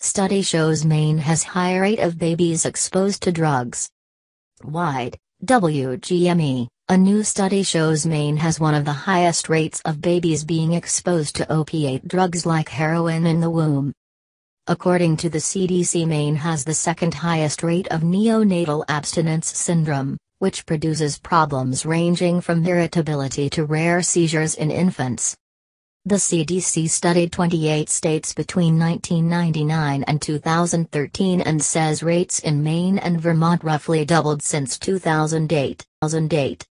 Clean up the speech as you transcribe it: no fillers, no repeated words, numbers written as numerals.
Study shows Maine has high rate of babies exposed to drugs. Wide, WGME, a new study shows Maine has one of the highest rates of babies being exposed to opiate drugs like heroin in the womb. According to the CDC, Maine has the second highest rate of neonatal abstinence syndrome, which produces problems ranging from irritability to rare seizures in infants. The CDC studied 28 states between 1999 and 2013 and says rates in Maine and Vermont roughly doubled since 2008.